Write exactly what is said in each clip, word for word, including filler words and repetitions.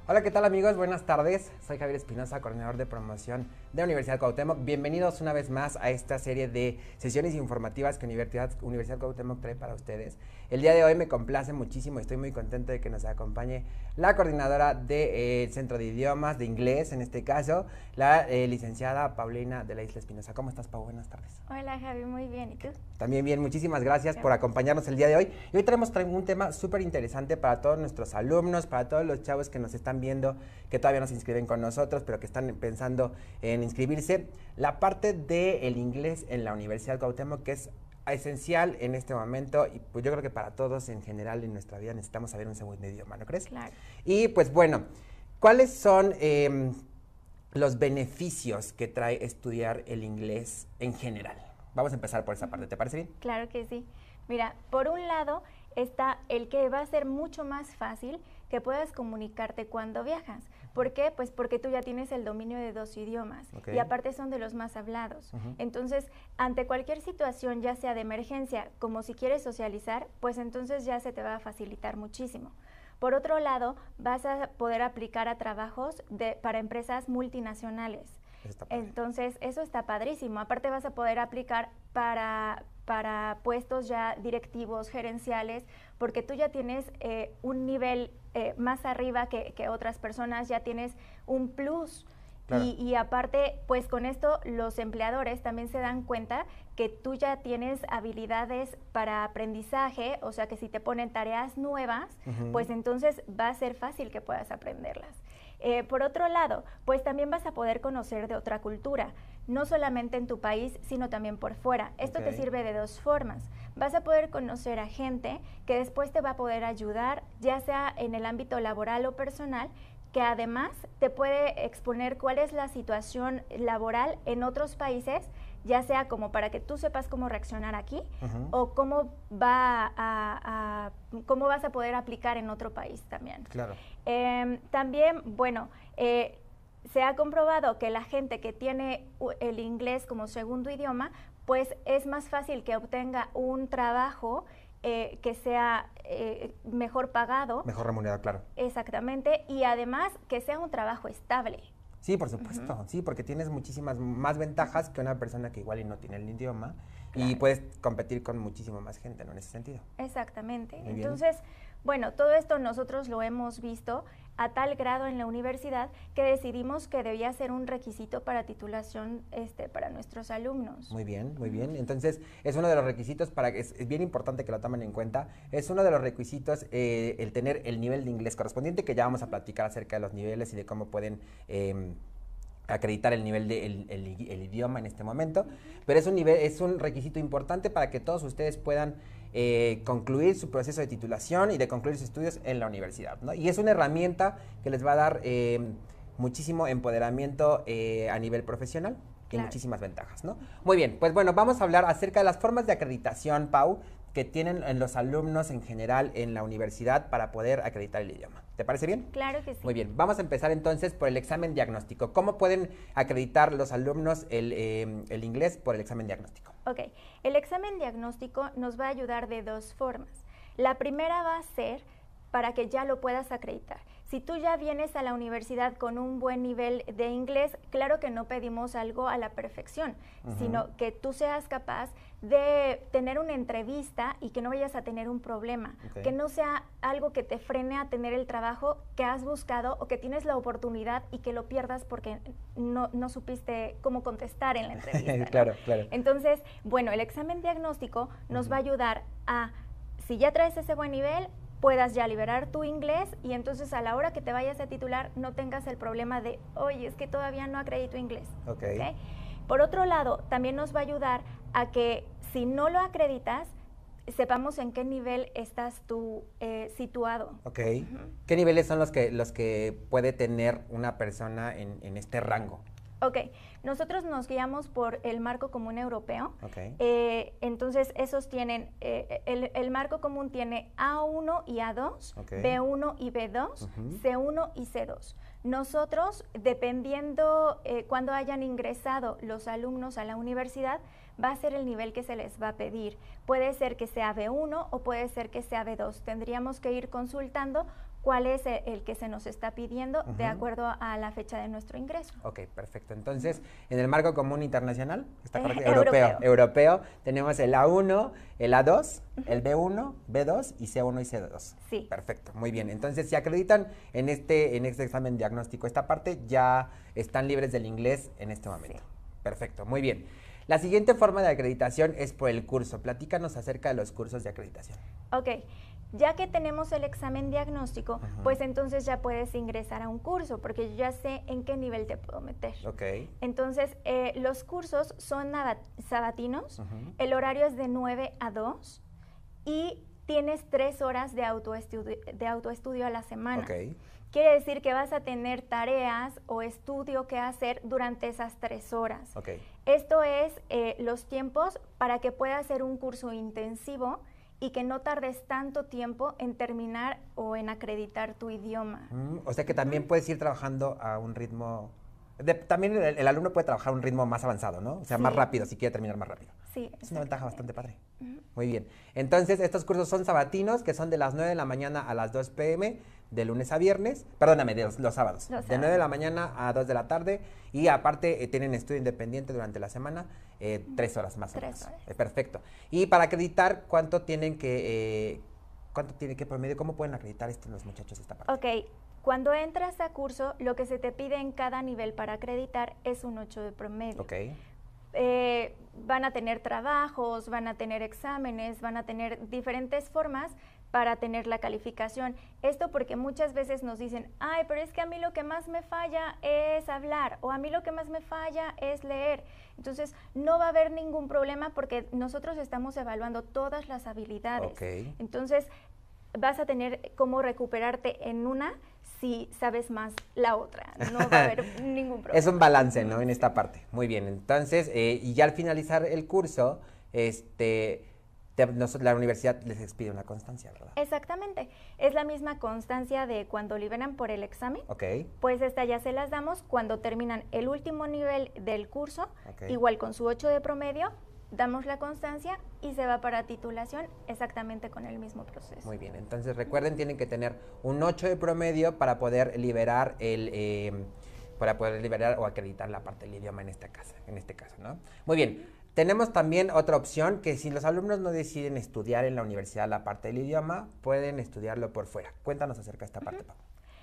Hola, ¿qué tal amigos? Buenas tardes. Soy Javier Espinosa, coordinador de promoción de Universidad Cuauhtémoc. Bienvenidos una vez más a esta serie de sesiones informativas que Universidad, Universidad Cuauhtémoc trae para ustedes. El día de hoy me complace muchísimo, estoy muy contento de que nos acompañe la coordinadora del de, eh, Centro de Idiomas, de inglés en este caso, la eh, licenciada Paulina de la Isla Espinosa. ¿Cómo estás, Pau? Buenas tardes. Hola, Javi, muy bien. ¿Y tú? También bien, muchísimas gracias por acompañarnos el día de hoy. Y hoy traemos un tema súper interesante para todos nuestros alumnos, para todos los chavos que nos están viendo, que todavía no se inscriben con nosotros, pero que están pensando en inscribirse. La parte del inglés en la Universidad Cuauhtémoc, que es esencial en este momento, y pues yo creo que para todos en general en nuestra vida necesitamos saber un segundo idioma, ¿no crees? Claro. Y pues bueno, ¿cuáles son eh, los beneficios que trae estudiar el inglés en general? Vamos a empezar por esa parte, ¿te parece bien? Claro que sí. Mira, por un lado está el que va a ser mucho más fácil que puedas comunicarte cuando viajas. ¿Por qué? Pues porque tú ya tienes el dominio de dos idiomas, okay, y aparte son de los más hablados. Uh-huh. Entonces, ante cualquier situación, ya sea de emergencia, como si quieres socializar, pues entonces ya se te va a facilitar muchísimo. Por otro lado, vas a poder aplicar a trabajos de, para empresas multinacionales. Entonces, eso está padrísimo. Aparte vas a poder aplicar para, para puestos ya directivos, gerenciales, porque tú ya tienes eh, un nivel eh, más arriba que, que otras personas, ya tienes un plus. Claro. Y, y aparte, pues con esto los empleadores también se dan cuenta que tú ya tienes habilidades para aprendizaje, o sea que si te ponen tareas nuevas, uh-huh, pues entonces va a ser fácil que puedas aprenderlas. Eh, por otro lado, pues también vas a poder conocer de otra cultura, no solamente en tu país, sino también por fuera. Esto okay. te sirve de dos formas. Vas a poder conocer a gente que después te va a poder ayudar, ya sea en el ámbito laboral o personal, que además te puede exponer cuál es la situación laboral en otros países, ya sea como para que tú sepas cómo reaccionar aquí, uh-huh, o cómo va a, a, cómo vas a poder aplicar en otro país también. Claro. Eh, también, bueno, eh, se ha comprobado que la gente que tiene el inglés como segundo idioma, pues es más fácil que obtenga un trabajo Eh, que sea eh, mejor pagado. Mejor remunerado, claro. Exactamente, y además que sea un trabajo estable. Sí, por supuesto, uh-huh, sí, porque tienes muchísimas más ventajas que una persona que igual y no tiene el idioma, claro, y puedes competir con muchísimo más gente, ¿no? En ese sentido. Exactamente. Muy Entonces, bien. bueno, todo esto nosotros lo hemos visto a tal grado en la universidad que decidimos que debía ser un requisito para titulación este, para nuestros alumnos. Muy bien, muy bien. Entonces, es uno de los requisitos para que es, es bien importante que lo tomen en cuenta. Es uno de los requisitos eh, el tener el nivel de inglés correspondiente, que ya vamos a platicar acerca de los niveles y de cómo pueden eh, acreditar el nivel del de el, el, el idioma en este momento. Pero es un nivel, es un requisito importante para que todos ustedes puedan Eh, concluir su proceso de titulación y de concluir sus estudios en la universidad, ¿no? Y es una herramienta que les va a dar eh, muchísimo empoderamiento eh, a nivel profesional, claro, y muchísimas ventajas, ¿no? Muy bien, pues bueno, vamos a hablar acerca de las formas de acreditación, Pau, que tienen los alumnos en general en la universidad para poder acreditar el idioma. ¿Te parece bien? Claro que sí. Muy bien, vamos a empezar entonces por el examen diagnóstico. ¿Cómo pueden acreditar los alumnos el, eh, el inglés por el examen diagnóstico? Ok, el examen diagnóstico nos va a ayudar de dos formas. La primera va a ser para que ya lo puedas acreditar. Si tú ya vienes a la universidad con un buen nivel de inglés, claro que no pedimos algo a la perfección, uh-huh, sino que tú seas capaz de tener una entrevista y que no vayas a tener un problema, okay, que no sea algo que te frene a tener el trabajo que has buscado o que tienes la oportunidad y que lo pierdas porque no, no supiste cómo contestar en la entrevista, ¿no? Claro, claro. Entonces, bueno, el examen diagnóstico nos uh-huh. va a ayudar a, si ya traes ese buen nivel, puedas ya liberar tu inglés y entonces a la hora que te vayas a titular no tengas el problema de, oye, es que todavía no acredito inglés. Okay. ¿Okay? Por otro lado, también nos va a ayudar a que si no lo acreditas, sepamos en qué nivel estás tú eh, situado. Ok. Uh-huh. ¿Qué niveles son los que, los que puede tener una persona en, en este rango? Ok, nosotros nos guiamos por el marco común europeo, okay, eh, entonces esos tienen, eh, el, el marco común tiene A uno y A dos, okay, B uno y B dos, uh-huh, C uno y C dos. Nosotros, dependiendo eh, cuando hayan ingresado los alumnos a la universidad, va a ser el nivel que se les va a pedir. Puede ser que sea B uno o puede ser que sea B dos. Tendríamos que ir consultando cuál es el, el que se nos está pidiendo uh-huh. de acuerdo a la fecha de nuestro ingreso. Ok, perfecto. Entonces, en el marco común internacional, ¿está correcto? Eh, europeo. europeo. Europeo, tenemos el A uno, el A dos, uh-huh. el B uno, B dos y C uno y C dos. Sí. Perfecto, muy bien. Entonces, si acreditan en este, en este examen diagnóstico esta parte, ya están libres del inglés en este momento. Sí. Perfecto, muy bien. La siguiente forma de acreditación es por el curso. Platícanos acerca de los cursos de acreditación. Ok. Ya que tenemos el examen diagnóstico, uh-huh. pues entonces ya puedes ingresar a un curso, porque yo ya sé en qué nivel te puedo meter. Okay. Entonces, eh, los cursos son sabatinos, uh-huh. el horario es de nueve a dos y tienes tres horas de autoestudio, de autoestudio a la semana. Okay. Quiere decir que vas a tener tareas o estudio que hacer durante esas tres horas. Okay. Esto es eh, los tiempos para que puedas hacer un curso intensivo y que no tardes tanto tiempo en terminar o en acreditar tu idioma. Mm, o sea que también puedes ir trabajando a un ritmo... De, también el, el alumno puede trabajar a un ritmo más avanzado, ¿no? O sea, sí. más rápido, si quiere terminar más rápido. Sí. Es una ventaja bastante padre. Uh-huh. Muy bien. Entonces, estos cursos son sabatinos, que son de las nueve de la mañana a las dos pe eme, de lunes a viernes. Perdóname, de los, los sábados. Los de nueve de la mañana a dos de la tarde. Y aparte, eh, tienen estudio independiente durante la semana, eh, tres horas más o menos. Tres horas. Eh, perfecto. Y para acreditar, ¿cuánto tienen que... Eh, ¿Cuánto tiene que promedio? ¿Cómo pueden acreditar esto los muchachos esta parte? Ok. Cuando entras a curso, lo que se te pide en cada nivel para acreditar es un ocho de promedio. Ok. Eh, van a tener trabajos, van a tener exámenes, van a tener diferentes formas para tener la calificación. Esto porque muchas veces nos dicen, ay, pero es que a mí lo que más me falla es hablar, o a mí lo que más me falla es leer. Entonces, no va a haber ningún problema porque nosotros estamos evaluando todas las habilidades. Okay. Entonces, vas a tener cómo recuperarte en una si sabes más la otra. No va a haber ningún problema. Es un balance, ¿no? En esta parte. Muy bien. Entonces, eh, y ya al finalizar el curso, este... Te, nos, la universidad les expide una constancia, ¿verdad? Exactamente. Es la misma constancia de cuando liberan por el examen. Ok. Pues esta ya se las damos cuando terminan el último nivel del curso, okay. igual con su ocho de promedio, damos la constancia y se va para titulación exactamente con el mismo proceso. Muy bien. Entonces, recuerden, tienen que tener un ocho de promedio para poder liberar el... Eh, para poder liberar o acreditar la parte del idioma en este caso, en este caso, ¿no? Muy bien. Tenemos también otra opción, que si los alumnos no deciden estudiar en la universidad la parte del idioma, pueden estudiarlo por fuera. Cuéntanos acerca de esta parte, uh-huh. Pau.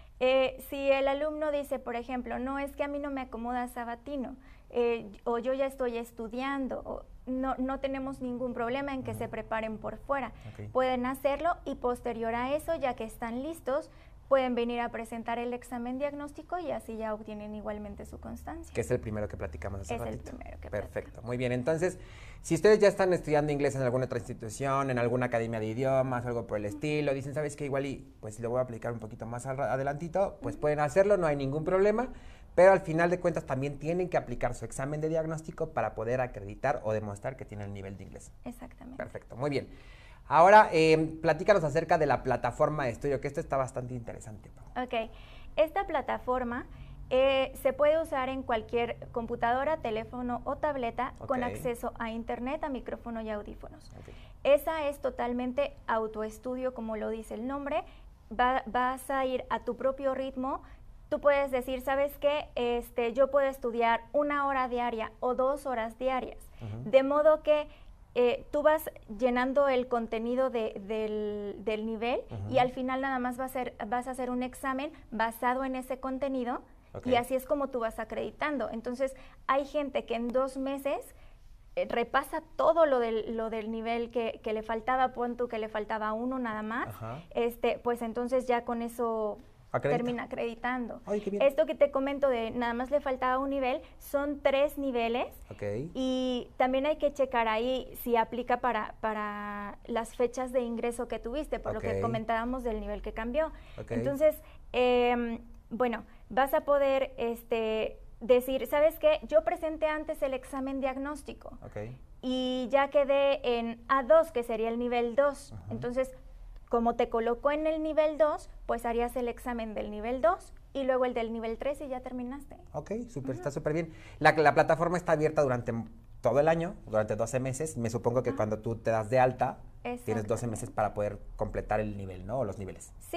Eh, si el alumno dice, por ejemplo, no, es que a mí no me acomoda sabatino, eh, o yo ya estoy estudiando, o no, no tenemos ningún problema en que uh-huh. se preparen por fuera. Okay. Pueden hacerlo y posterior a eso, ya que están listos, pueden venir a presentar el examen diagnóstico y así ya obtienen igualmente su constancia. Que es el primero que platicamos hace es ratito. Es el primero que Perfecto, platicamos. Muy bien. Entonces, si ustedes ya están estudiando inglés en alguna otra institución, en alguna academia de idiomas, algo por el estilo, dicen, ¿sabes qué? Igual y pues lo voy a aplicar un poquito más adelantito, pues pueden hacerlo, no hay ningún problema, pero al final de cuentas también tienen que aplicar su examen de diagnóstico para poder acreditar o demostrar que tienen el nivel de inglés. Exactamente. Perfecto, muy bien. Ahora, eh, platícanos acerca de la plataforma de estudio, que esto está bastante interesante. Ok, esta plataforma eh, se puede usar en cualquier computadora, teléfono o tableta okay. con acceso a internet, a micrófono y audífonos. Okay. Esa es totalmente autoestudio, como lo dice el nombre. Va, vas a ir a tu propio ritmo. Tú puedes decir, ¿sabes qué? Este, yo puedo estudiar una hora diaria o dos horas diarias. Uh-huh. De modo que Eh, tú vas llenando el contenido de, del, del nivel uh-huh. y al final nada más va a ser, vas a hacer un examen basado en ese contenido okay. y así es como tú vas acreditando. Entonces, hay gente que en dos meses eh, repasa todo lo del, lo del nivel que, que le faltaba, pon tú que le faltaba uno nada más, uh-huh. este, pues entonces ya con eso... Acredita. termina acreditando. Ay, qué bien. Esto que te comento de nada más le faltaba un nivel, son tres niveles okay. y también hay que checar ahí si aplica para, para las fechas de ingreso que tuviste, por okay. lo que comentábamos del nivel que cambió. Okay. Entonces, eh, bueno, vas a poder este, decir, ¿sabes qué? Yo presenté antes el examen diagnóstico okay. y ya quedé en A dos, que sería el nivel dos. Uh-huh. Entonces, como te colocó en el nivel dos, pues harías el examen del nivel dos y luego el del nivel tres y ya terminaste. Ok, super, uh-huh. está súper bien. La, la plataforma está abierta durante todo el año, durante doce meses. Me supongo que uh-huh. cuando tú te das de alta, tienes doce meses para poder completar el nivel, ¿no? O los niveles. Sí,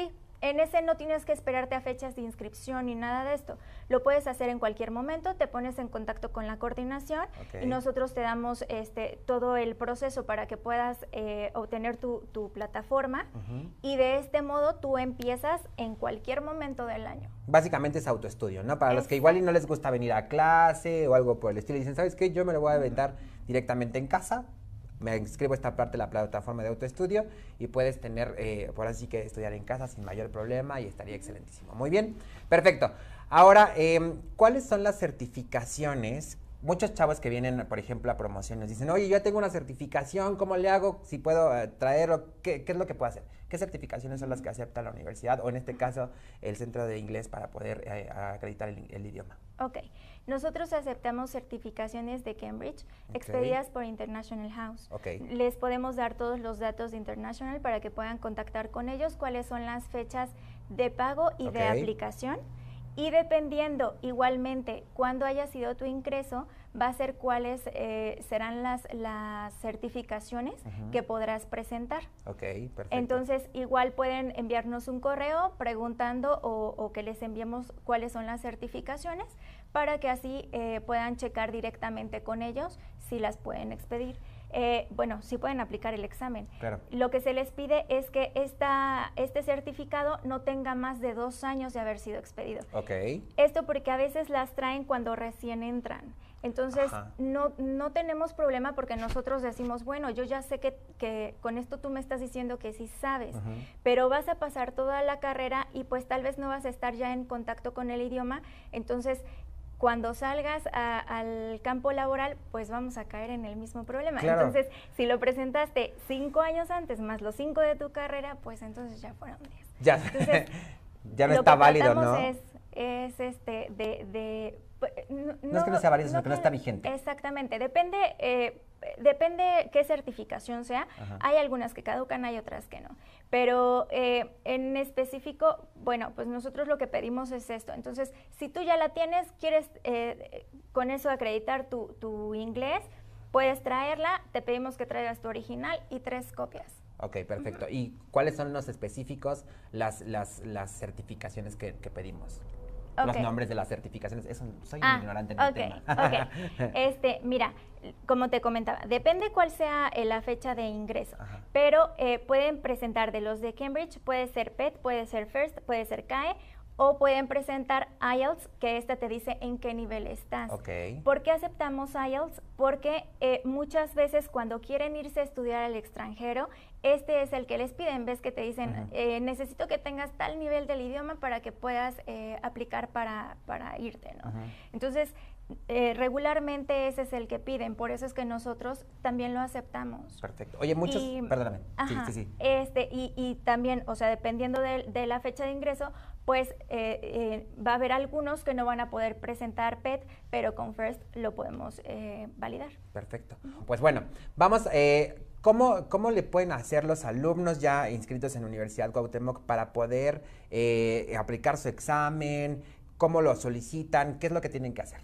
en ese no tienes que esperarte a fechas de inscripción ni nada de esto. Lo puedes hacer en cualquier momento, te pones en contacto con la coordinación okay. y nosotros te damos este, todo el proceso para que puedas eh, obtener tu, tu plataforma uh-huh. y de este modo tú empiezas en cualquier momento del año. Básicamente es autoestudio, ¿no? Para Exacto. los que igual y no les gusta venir a clase o algo por el estilo y dicen, ¿sabes qué? Yo me lo voy a aventar uh-huh. directamente en casa. Me inscribo a esta parte de la plataforma de autoestudio y puedes tener, eh, por así que estudiar en casa sin mayor problema y estaría excelentísimo. Muy bien, perfecto. Ahora, eh, ¿cuáles son las certificaciones? Muchos chavos que vienen, por ejemplo, a promociones dicen, oye, yo tengo una certificación, ¿cómo le hago? Si puedo eh, traerlo, ¿qué, ¿qué es lo que puedo hacer? ¿Qué certificaciones son las que acepta la universidad o en este caso el Centro de Inglés para poder eh, acreditar el, el idioma? Ok, nosotros aceptamos certificaciones de Cambridge okay. expedidas por International House. Okay. Les podemos dar todos los datos de International para que puedan contactar con ellos, cuáles son las fechas de pago y okay. de aplicación. Y dependiendo igualmente cuándo haya sido tu ingreso, va a ser cuáles eh, serán las, las certificaciones uh-huh. que podrás presentar. Ok, perfecto. Entonces, igual pueden enviarnos un correo preguntando o, o que les enviemos cuáles son las certificaciones para que así eh, puedan checar directamente con ellos si las pueden expedir. Eh, bueno, sí pueden aplicar el examen. Claro. Lo que se les pide es que esta, este certificado no tenga más de dos años de haber sido expedido. Okay. Esto porque a veces las traen cuando recién entran. Entonces, no, no tenemos problema porque nosotros decimos, bueno, yo ya sé que, que con esto tú me estás diciendo que sí sabes, uh-huh. pero vas a pasar toda la carrera y pues tal vez no vas a estar ya en contacto con el idioma. Entonces, cuando salgas a, al campo laboral, pues vamos a caer en el mismo problema. Claro. Entonces, si lo presentaste cinco años antes, más los cinco de tu carrera, pues entonces ya fueron diez. Ya, entonces, ya no está válido, ¿no? Es, es este, de... de no, no es que no sea válido, sino no que no está vigente. Exactamente, depende... Eh, Depende qué certificación sea, Ajá. hay algunas que caducan, hay otras que no, pero eh, en específico, bueno, pues nosotros lo que pedimos es esto. Entonces, si tú ya la tienes, quieres eh, con eso acreditar tu, tu inglés, puedes traerla, te pedimos que traigas tu original y tres copias. Ok, perfecto. Uh-huh. ¿Y cuáles son los específicos, las, las, las certificaciones que, que pedimos? Okay. Los nombres de las certificaciones, eso soy ah, ignorante en okay, el tema. Ok, este, mira, como te comentaba, depende cuál sea eh, la fecha de ingreso, Ajá. pero eh, pueden presentar de los de Cambridge, puede ser P E T, puede ser FIRST, puede ser C A E, o pueden presentar I E L T S, que esta te dice en qué nivel estás. Okay. ¿Por qué aceptamos I E L T S? Porque eh, muchas veces cuando quieren irse a estudiar al extranjero, este es el que les piden. Ves que te dicen, uh-huh. eh, necesito que tengas tal nivel del idioma para que puedas eh, aplicar para, para irte, ¿no? Uh-huh. Entonces, eh, regularmente ese es el que piden, por eso es que nosotros también lo aceptamos. Perfecto. Oye, muchos, y, perdóname. Ajá, sí, sí, sí. Este, y, y también, o sea, dependiendo de, de la fecha de ingreso, pues eh, eh, va a haber algunos que no van a poder presentar P E T, pero con FIRST lo podemos eh, validar. Perfecto. Pues bueno, vamos, eh, ¿cómo, ¿cómo le pueden hacer los alumnos ya inscritos en Universidad Cuauhtémoc para poder eh, aplicar su examen? ¿Cómo lo solicitan? ¿Qué es lo que tienen que hacer?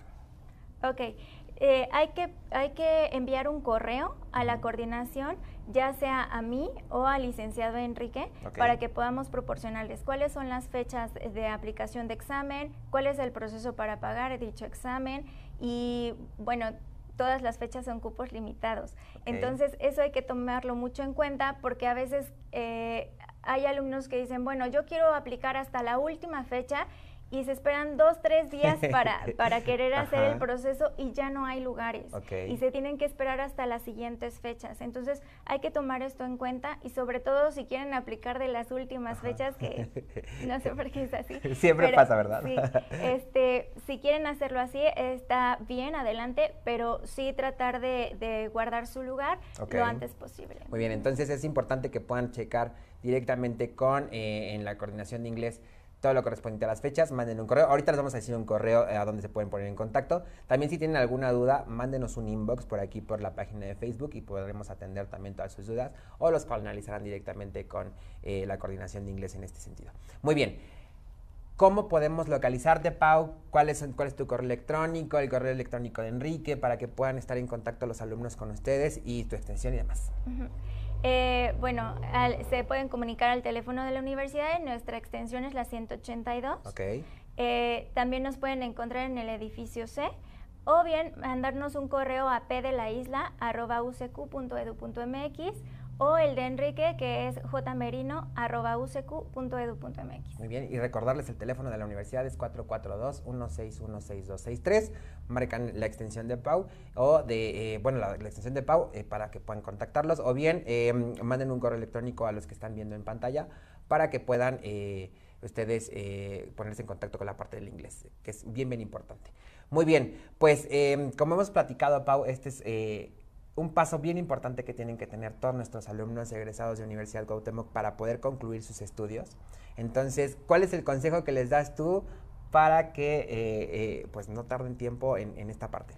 Ok, eh, hay, que, hay que enviar un correo a la coordinación, ya sea a mí o al licenciado Enrique, okay. para que podamos proporcionarles cuáles son las fechas de aplicación de examen, cuál es el proceso para pagar dicho examen y, bueno, todas las fechas son cupos limitados. Okay. Entonces, eso hay que tomarlo mucho en cuenta porque a veces eh, hay alumnos que dicen, bueno, yo quiero aplicar hasta la última fecha y se esperan dos, tres días para, para querer hacer el proceso y ya no hay lugares. Okay. Y se tienen que esperar hasta las siguientes fechas. Entonces, hay que tomar esto en cuenta y sobre todo si quieren aplicar de las últimas Ajá. fechas, que no sé por qué es así. Siempre pero, pasa, ¿verdad? Sí, este, si quieren hacerlo así, está bien, adelante, pero sí tratar de, de guardar su lugar okay. lo antes posible. Muy bien, entonces es importante que puedan checar directamente con, eh, en la coordinación de inglés, todo lo correspondiente a las fechas, manden un correo. Ahorita les vamos a decir un correo eh, a donde se pueden poner en contacto. También si tienen alguna duda, mándenos un inbox por aquí, por la página de Facebook y podremos atender también todas sus dudas o los canalizarán directamente con eh, la coordinación de inglés en este sentido. Muy bien. ¿Cómo podemos localizarte, Pau? ¿Cuál es, ¿Cuál es tu correo electrónico, el correo electrónico de Enrique, para que puedan estar en contacto los alumnos con ustedes y tu extensión y demás? Uh-huh. Eh, bueno, al, se pueden comunicar al teléfono de la universidad, nuestra extensión es la ciento ochenta y dos. Ok. Eh, también nos pueden encontrar en el edificio C, o bien mandarnos un correo a pdelaisla arroba u c q punto edu punto m x, o el de Enrique, que es jmerino arroba u c q punto edu punto m x. Muy bien, y recordarles el teléfono de la universidad es cuatro cuatro dos, uno seis uno, seis dos seis tres, marcan la extensión de Pau, o de, eh, bueno, la, la extensión de Pau eh, para que puedan contactarlos, o bien eh, manden un correo electrónico a los que están viendo en pantalla para que puedan eh, ustedes eh, ponerse en contacto con la parte del inglés, que es bien, bien importante. Muy bien, pues eh, como hemos platicado, Pau, este es... Eh, un paso bien importante que tienen que tener todos nuestros alumnos egresados de Universidad Cuauhtémoc para poder concluir sus estudios. Entonces, ¿cuál es el consejo que les das tú para que eh, eh, pues no tarden tiempo en, en esta parte?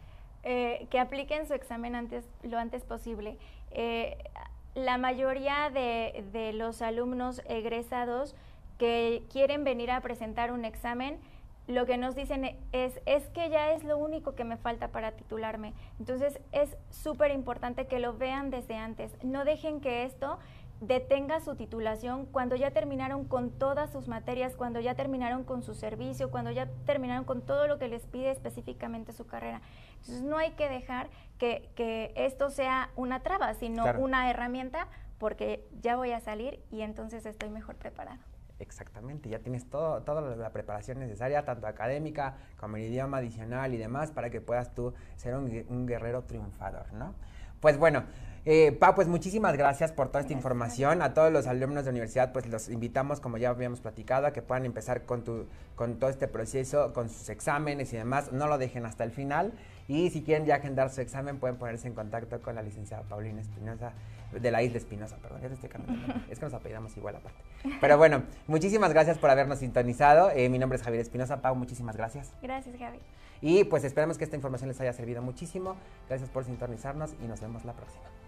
Eh, que apliquen su examen antes, lo antes posible. Eh, la mayoría de, de los alumnos egresados que quieren venir a presentar un examen, lo que nos dicen es, es que ya es lo único que me falta para titularme. Entonces es súper importante que lo vean desde antes. No dejen que esto detenga su titulación cuando ya terminaron con todas sus materias, cuando ya terminaron con su servicio, cuando ya terminaron con todo lo que les pide específicamente su carrera. Entonces no hay que dejar que, que esto sea una traba, sino claro, una herramienta, porque ya voy a salir y entonces estoy mejor preparado. Exactamente, ya tienes todo, toda la preparación necesaria, tanto académica como el idioma adicional y demás, para que puedas tú ser un, un guerrero triunfador, ¿no? Pues bueno, eh, Pau, pues muchísimas gracias por toda esta gracias. información. A todos los alumnos de universidad, pues los invitamos, como ya habíamos platicado, a que puedan empezar con, tu, con todo este proceso, con sus exámenes y demás. No lo dejen hasta el final. Y si quieren ya agendar su examen, pueden ponerse en contacto con la licenciada Paulina Espinosa, de la Isla Espinosa, perdón, ya te estoy cambiando. Es que nos apellidamos igual aparte. Pero bueno, muchísimas gracias por habernos sintonizado. Eh, mi nombre es Javier Espinosa. Pau, muchísimas gracias. Gracias, Javi. Y pues esperemos que esta información les haya servido muchísimo. Gracias por sintonizarnos y nos vemos la próxima.